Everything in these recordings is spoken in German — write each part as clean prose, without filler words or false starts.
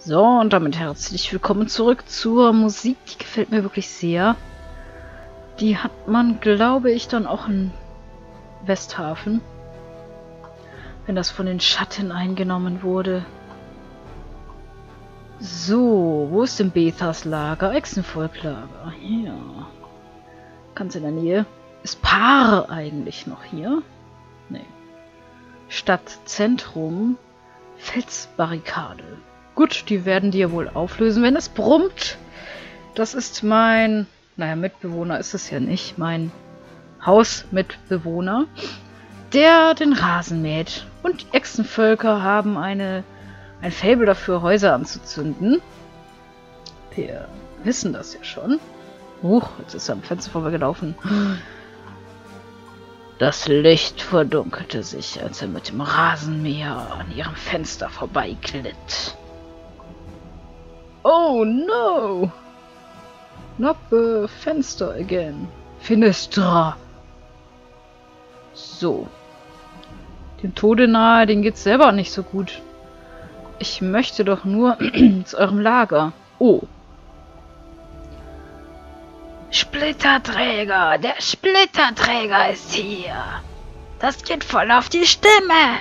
So, und damit herzlich willkommen zurück zur Musik. Die gefällt mir wirklich sehr. Die hat man, glaube ich, dann auch in Westhafen. Wenn das von den Schatten eingenommen wurde. So, wo ist denn Bethas Lager? Echsenvolklager. Hier. Ganz in der Nähe. Ist Paar eigentlich noch hier? Nee. Stadtzentrum. Felsbarrikade. Gut, die werden die ja wohl auflösen, wenn es brummt. Das ist mein... Naja, Mitbewohner ist es ja nicht. Mein Hausmitbewohner, der den Rasen mäht. Und die Echsenvölker haben ein Faible dafür, Häuser anzuzünden. Wir wissen das ja schon. Huch, jetzt ist er am Fenster vorbeigelaufen. Das Licht verdunkelte sich, als er mit dem Rasenmäher an ihrem Fenster vorbeiglitt. Oh no! Not the Fenster again. Finestra. So. Dem Tode nahe, den geht's selber nicht so gut. Ich möchte doch nur zu eurem Lager. Oh. Splitterträger! Der Splitterträger ist hier! Das geht voll auf die Stimme!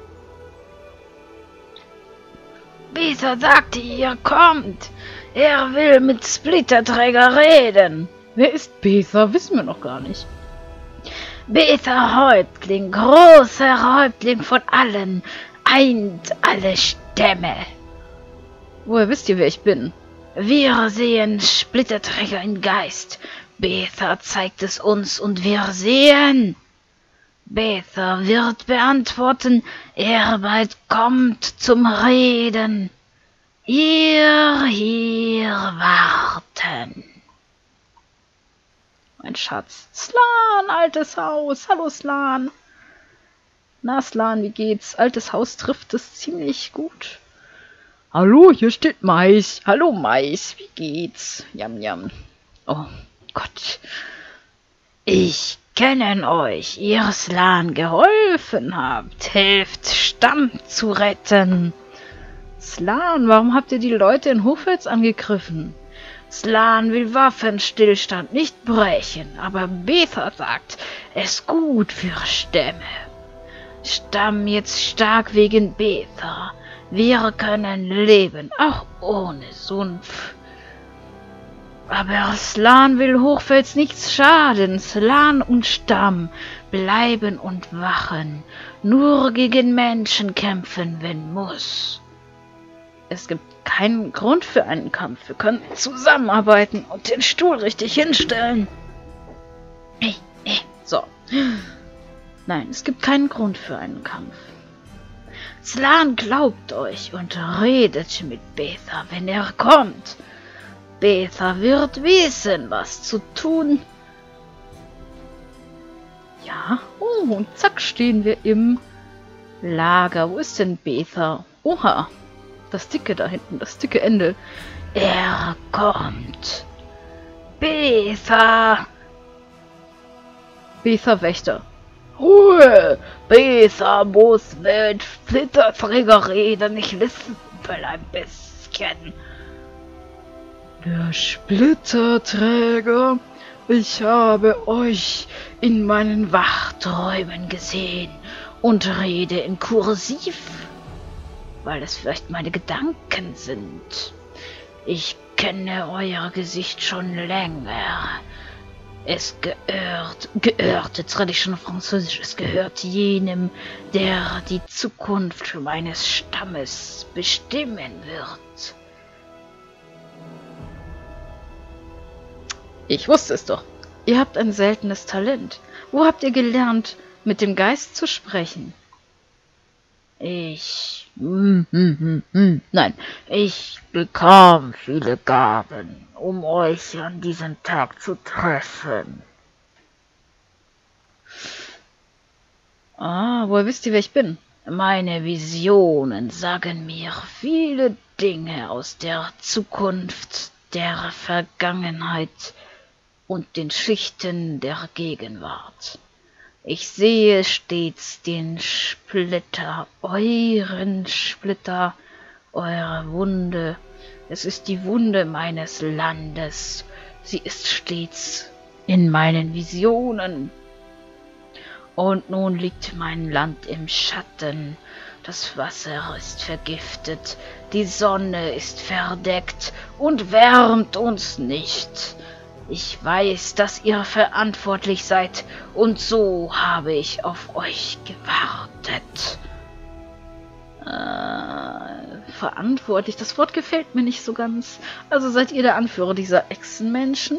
Beta sagte, ihr kommt! Er will mit Splitterträger reden! Wer ist Beta? Wissen wir noch gar nicht. Beta Häuptling, großer Häuptling von allen, eint alle Stämme. Woher wisst ihr, wer ich bin? Wir sehen Splitterträger im Geist. Beta zeigt es uns und wir sehen. Beta wird beantworten, er bald kommt zum Reden. Ihr hier warten. Mein Schatz. Slan, altes Haus. Hallo Slan. Na Slan, wie geht's? Altes Haus trifft es ziemlich gut. Hallo, hier steht Mais. Hallo Mais, wie geht's? Jam, jam. Oh Gott. Ich kenne euch, ihr Slan geholfen habt. Helft, Stamm zu retten. Slan, warum habt ihr die Leute in Hochfels angegriffen? Slan will Waffenstillstand nicht brechen, aber Beta sagt, es gut für Stämme. Stamm jetzt stark wegen Beta. Wir können leben, auch ohne Sumpf. Aber Slan will Hochfels nichts schaden. Slan und Stamm bleiben und wachen. Nur gegen Menschen kämpfen, wenn muss. Es gibt keinen Grund für einen Kampf. Wir können zusammenarbeiten und den Stuhl richtig hinstellen. So. Nein, es gibt keinen Grund für einen Kampf. Slan glaubt euch und redet mit Beta, wenn er kommt. Beta wird wissen, was zu tun. Ja, oh, und zack, stehen wir im Lager. Wo ist denn Beta? Oha, das dicke da hinten, das dicke Ende. Er kommt. Beta. Beta Wächter. Ruhe! Beta muss mit Splitterträger reden. Ich lispel ein bisschen. Der Splitterträger, ich habe euch in meinen Wachträumen gesehen und rede in Kursiv, weil es vielleicht meine Gedanken sind. Ich kenne euer Gesicht schon länger. Es gehört, jetzt rede ich schon Französisch, es gehört jenem, der die Zukunft meines Stammes bestimmen wird. Ich wusste es doch. Ihr habt ein seltenes Talent. Wo habt ihr gelernt, mit dem Geist zu sprechen? Nein, ich bekam viele Gaben, um euch an diesem Tag zu treffen. Ah, woher wisst ihr, wer ich bin? Meine Visionen sagen mir viele Dinge aus der Zukunft, der Vergangenheit und den Schichten der Gegenwart. Ich sehe stets den Splitter, euren Splitter, Eure Wunde, es ist die Wunde meines Landes. Sie ist stets in meinen Visionen. Und nun liegt mein Land im Schatten. Das Wasser ist vergiftet, die Sonne ist verdeckt und wärmt uns nicht. Ich weiß, dass ihr verantwortlich seid, und so habe ich auf euch gewartet. Verantwortlich, das Wort gefällt mir nicht so ganz. Also seid ihr der Anführer dieser Echsenmenschen?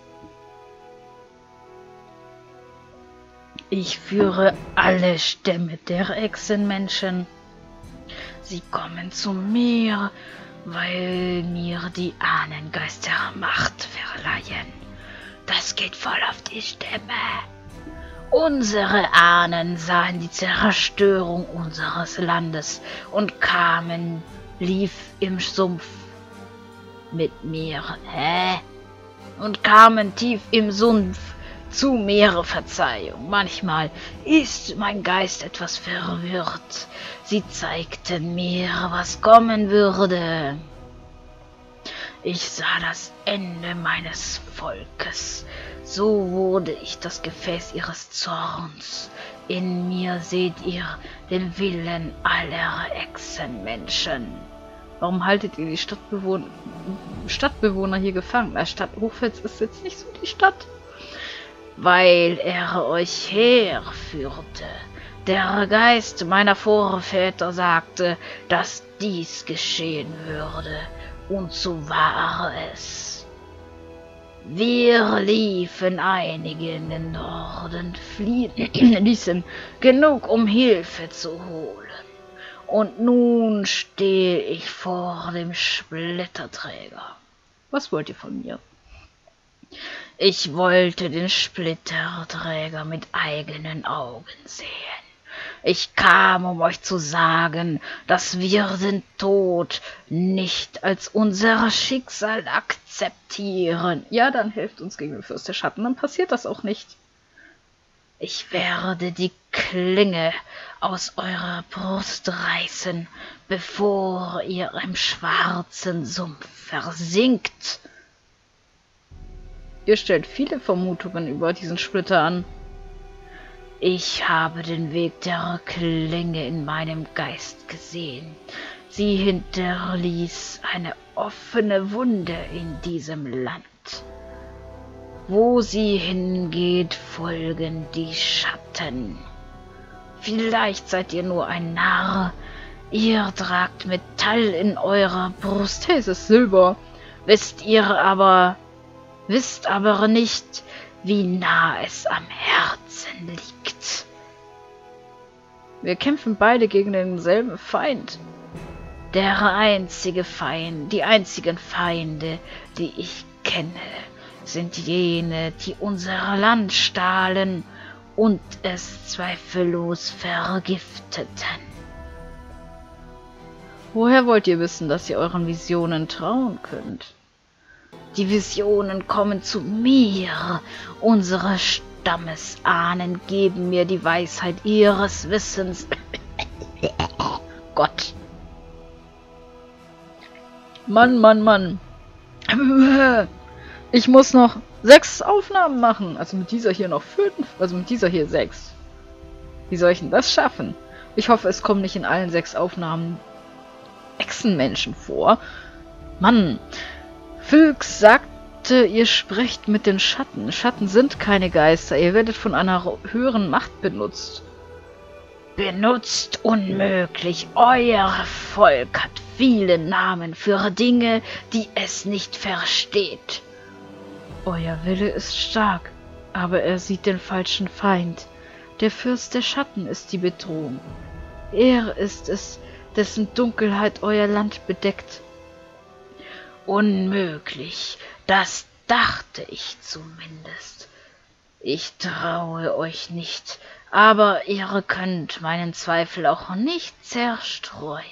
Ich führe alle Stämme der Echsenmenschen. Sie kommen zu mir, weil mir die Ahnengeister Macht verleihen. Das geht voll auf die Stämme. Unsere Ahnen sahen die Zerstörung unseres Landes und lief im Sumpf mit mir, und kamen tief im Sumpf zu mir. Verzeihung, manchmal ist mein Geist etwas verwirrt. Sie zeigten mir, was kommen würde. Ich sah das Ende meines Volkes. So wurde ich das Gefäß ihres Zorns. In mir seht ihr den Willen aller Echsenmenschen. Warum haltet ihr die Stadtbewohner hier gefangen? Stadt Hochfels ist jetzt nicht so die Stadt. Weil er euch herführte. Der Geist meiner Vorväter sagte, dass dies geschehen würde. Und so war es. Wir liefen einige in den Norden, ließen genug, um Hilfe zu holen. Und nun stehe ich vor dem Splitterträger. Was wollt ihr von mir? Ich wollte den Splitterträger mit eigenen Augen sehen. Ich kam, um euch zu sagen, dass wir den Tod nicht als unser Schicksal akzeptieren. Ja, dann helft uns gegen den Fürst der Schatten, dann passiert das auch nicht. Ich werde die Klinge aus eurer Brust reißen, bevor ihr im schwarzen Sumpf versinkt. Ihr stellt viele Vermutungen über diesen Splitter an. Ich habe den Weg der Klinge in meinem Geist gesehen. Sie hinterließ eine offene Wunde in diesem Land. Wo sie hingeht, folgen die Schatten. Vielleicht seid ihr nur ein Narr. Ihr tragt Metall in eurer Brust. Hey, es ist Silber. Wisst aber nicht, wie nah es am Herzen liegt. Wir kämpfen beide gegen denselben Feind. Die einzigen Feinde, die ich kenne, sind jene, die unser Land stahlen und es zweifellos vergifteten. Woher wollt ihr wissen, dass ihr euren Visionen trauen könnt? Die Visionen kommen zu mir. Unsere Stammesahnen geben mir die Weisheit ihres Wissens. Gott. Mann. Ich muss noch 6 Aufnahmen machen. Also mit dieser hier noch 5. Also mit dieser hier 6. Wie soll ich denn das schaffen? Ich hoffe, es kommen nicht in allen 6 Aufnahmen Echsenmenschen vor. Mann. Fylx sagte, ihr sprecht mit den Schatten. Schatten sind keine Geister. Ihr werdet von einer höheren Macht benutzt. Benutzt unmöglich. Euer Volk hat viele Namen für Dinge, die es nicht versteht. Euer Wille ist stark, aber er sieht den falschen Feind. Der Fürst der Schatten ist die Bedrohung. Er ist es, dessen Dunkelheit euer Land bedeckt. Unmöglich, das dachte ich zumindest. Ich traue euch nicht, aber ihr könnt meinen Zweifel auch nicht zerstreuen.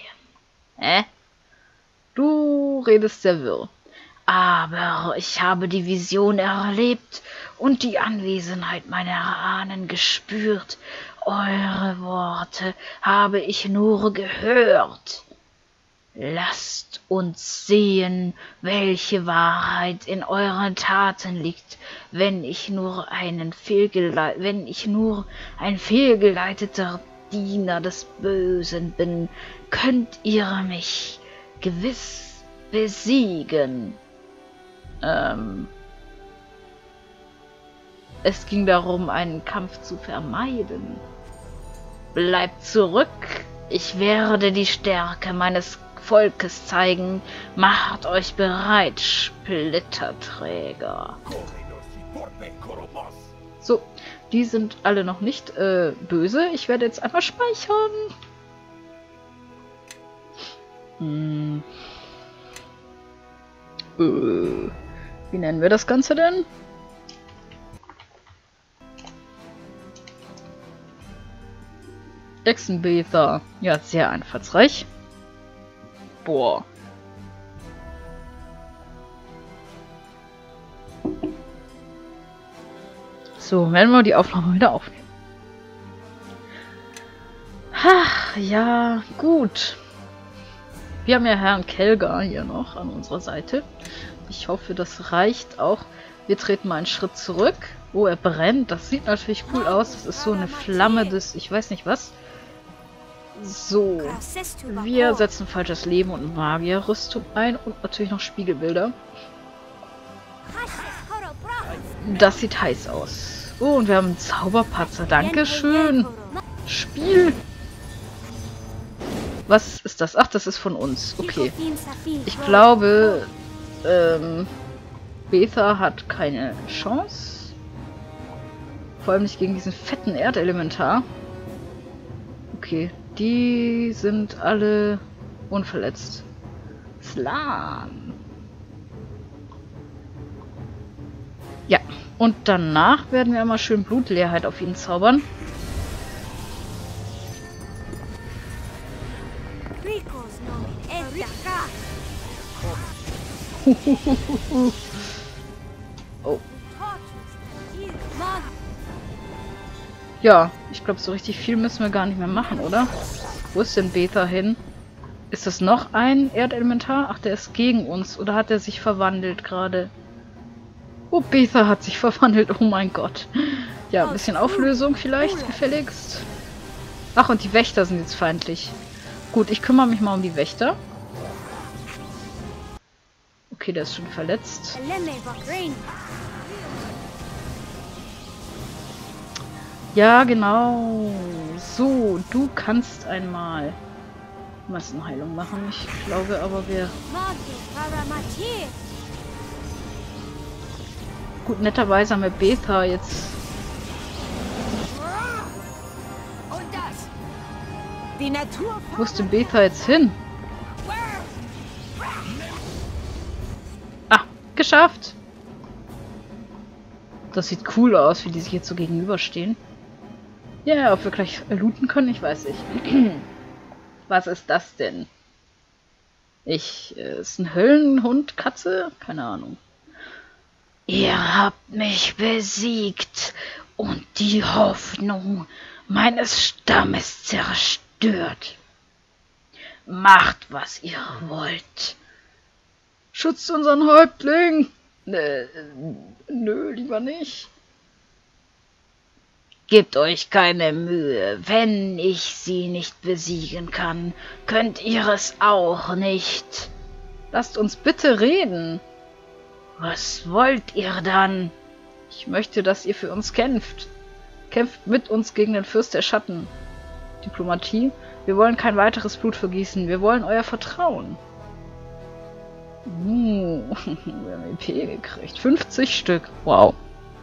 Du redest sehr wirr. Aber ich habe die Vision erlebt und die Anwesenheit meiner Ahnen gespürt. Eure Worte habe ich nur gehört. Lasst uns sehen, welche Wahrheit in euren Taten liegt. Wenn ich nur ein fehlgeleiteter Diener des Bösen bin, könnt ihr mich gewiss besiegen. Es ging darum, einen Kampf zu vermeiden. Bleibt zurück, ich werde die Stärke meines Volkes zeigen. Macht euch bereit, Splitterträger. So, die sind alle noch nicht böse. Ich werde jetzt einmal speichern. Wie nennen wir das Ganze denn? Echsenbeether. Ja, sehr einfallsreich. Boah. So, werden wir die Aufnahme wieder aufnehmen. Ach, ja, gut. Wir haben ja Herrn Kelgar hier noch an unserer Seite. Ich hoffe, das reicht auch. Wir treten mal einen Schritt zurück. Oh, er brennt. Das sieht natürlich cool aus. Das ist so eine Flamme des... Ich weiß nicht was. So. Wir setzen falsches Leben und Magierrüstung ein. Und natürlich noch Spiegelbilder. Das sieht heiß aus. Oh, und wir haben einen Zauberpatzer. Dankeschön. Spiel. Was ist das? Ach, das ist von uns. Okay. Ich glaube, Beether hat keine Chance. Vor allem nicht gegen diesen fetten Erdelementar. Okay. Die sind alle unverletzt. Slan. Ja. Und danach werden wir mal schön Blutleerheit auf ihn zaubern. Oh. Ja, ich glaube, so richtig viel müssen wir gar nicht mehr machen, oder? Wo ist denn Beether hin? Ist das noch ein Erdelementar? Ach, der ist gegen uns. Oder hat er sich verwandelt gerade? Oh, Beether hat sich verwandelt. Oh mein Gott. Ja, ein bisschen Auflösung vielleicht, gefälligst. Ach, und die Wächter sind jetzt feindlich. Gut, ich kümmere mich mal um die Wächter. Okay, der ist schon verletzt. Ja, genau. So, du kannst einmal Massenheilung machen. Ich glaube aber, wir... Gut, netterweise haben wir Beether jetzt... Wo ist denn Beether jetzt hin? Ah, geschafft! Das sieht cool aus, wie die sich jetzt so gegenüberstehen. Ja, ob wir gleich looten können, ich weiß nicht. Was ist das denn? Ist ein Höllenhund, Katze? Keine Ahnung. Ihr habt mich besiegt und die Hoffnung meines Stammes zerstört. Macht, was ihr wollt. Schützt unseren Häuptling! Nö, lieber nicht. Gebt euch keine Mühe. Wenn ich sie nicht besiegen kann, könnt ihr es auch nicht. Lasst uns bitte reden. Was wollt ihr dann? Ich möchte, dass ihr für uns kämpft. Kämpft mit uns gegen den Fürst der Schatten. Diplomatie. Wir wollen kein weiteres Blut vergießen. Wir wollen euer Vertrauen. Wir haben EP gekriegt. 50 Stück. Wow.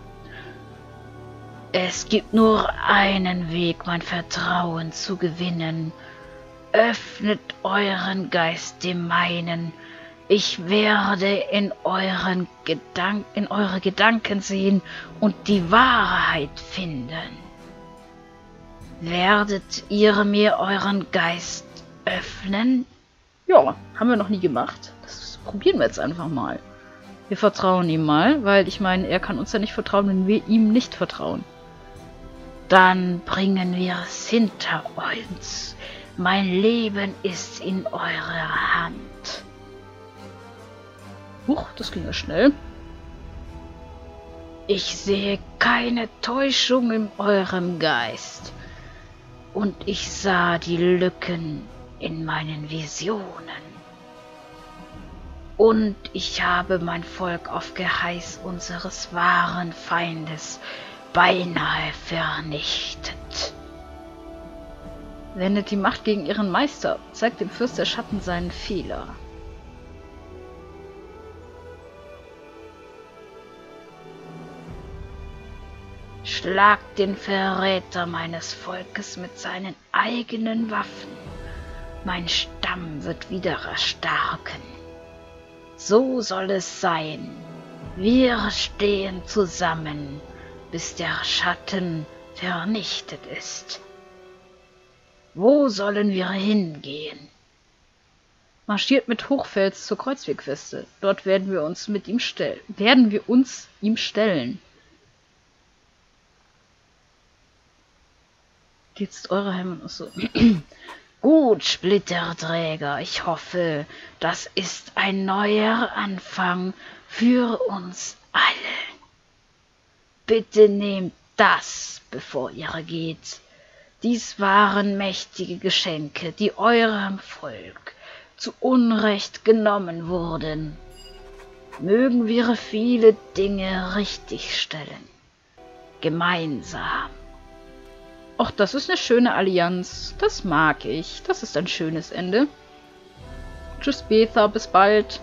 Es gibt nur einen Weg, mein Vertrauen zu gewinnen. Öffnet euren Geist dem meinen. Ich werde in eure Gedanken sehen und die Wahrheit finden. Werdet ihr mir euren Geist öffnen? Ja, haben wir noch nie gemacht. Das probieren wir jetzt einfach mal. Wir vertrauen ihm mal, weil ich meine, er kann uns ja nicht vertrauen, wenn wir ihm nicht vertrauen. Dann bringen wir es hinter uns. Mein Leben ist in eurer Hand. Huch, das ging ja schnell. Ich sehe keine Täuschung in eurem Geist. Und ich sah die Lücken in meinen Visionen. Und ich habe mein Volk auf Geheiß unseres wahren Feindes beinahe vernichtet. Wendet die Macht gegen ihren Meister, zeigt dem Fürst der Schatten seinen Fehler. Schlagt den Verräter meines Volkes mit seinen eigenen Waffen. Mein Stamm wird wieder erstarken. So soll es sein. Wir stehen zusammen, bis der Schatten vernichtet ist. Wo sollen wir hingehen? Marschiert mit Hochfels zur Kreuzwegfeste. Dort werden wir uns ihm stellen. Jetzt eure Heimat und so. Gut, Splitterträger, ich hoffe, das ist ein neuer Anfang für uns alle. Bitte nehmt das, bevor ihr geht. Dies waren mächtige Geschenke, die eurem Volk zu Unrecht genommen wurden. Mögen wir viele Dinge richtigstellen. Gemeinsam. Och, das ist eine schöne Allianz. Das mag ich. Das ist ein schönes Ende. Tschüss, Betha. Bis bald.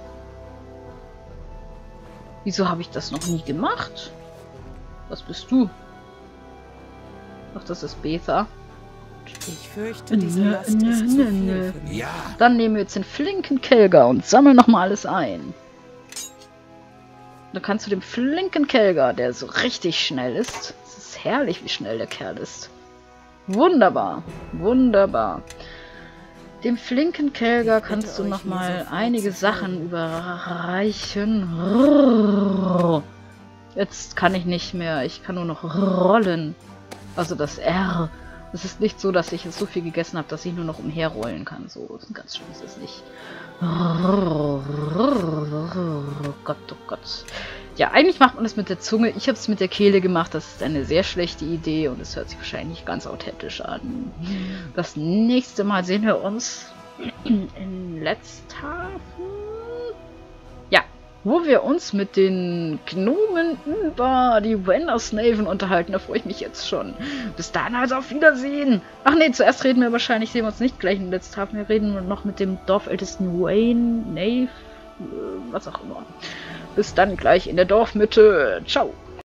Wieso habe ich das noch nie gemacht? Was bist du? Ach, das ist Betha. Ich fürchte, diese Last ist zu viel für mich. Ja. Dann nehmen wir jetzt den flinken Kelger und sammeln nochmal alles ein. Dann kannst du dem flinken Kelger, der so richtig schnell ist. Es ist herrlich, wie schnell der Kerl ist. Wunderbar, wunderbar. Dem flinken Kelger kannst du nochmal einige Sachen überreichen. Jetzt kann ich nicht mehr, ich kann nur noch rollen. Also das R. Es ist nicht so, dass ich jetzt so viel gegessen habe, dass ich nur noch umherrollen kann. So, ganz schön ist es nicht. Oh Gott, oh Gott. Ja, eigentlich macht man das mit der Zunge. Ich habe es mit der Kehle gemacht. Das ist eine sehr schlechte Idee und es hört sich wahrscheinlich nicht ganz authentisch an. Das nächste Mal sehen wir uns in Letzthafen. Ja, wo wir uns mit den Gnomen über die Wendersnaven unterhalten. Da freue ich mich jetzt schon. Bis dann, also auf Wiedersehen. Ach nee, zuerst reden wir wahrscheinlich, sehen wir uns nicht gleich in Letzthafen. Wir reden noch mit dem Dorfältesten Wayne, Nave, was auch immer. Bis dann gleich in der Dorfmitte. Ciao.